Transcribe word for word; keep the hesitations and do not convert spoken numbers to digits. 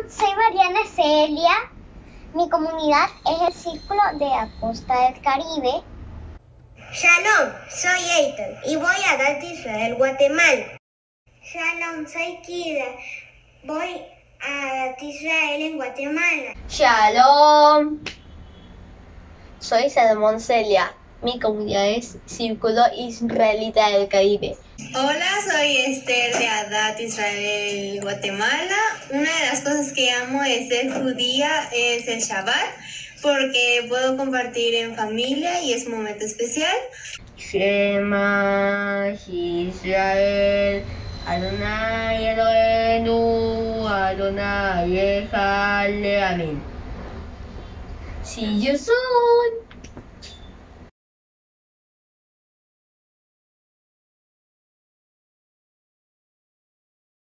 soy Mariana Celia. Mi comunidad es el Círculo de la Costa del Caribe. Shalom, soy Eitan y voy a Adat Israel, Guatemala. Shalom, soy Kida. Voy a Adat Israel en Guatemala. Shalom, soy Salomón Celia. Mi comunidad es Círculo Israelita del Caribe. Hola, soy Esther de Adat Israel, Guatemala. Una de las cosas que amo de ser judía es el Shabbat, porque puedo compartir en familia y es un momento especial. Shema Israel, Adonai Eloheinu, Adonai Echad Le'amin. See you soon!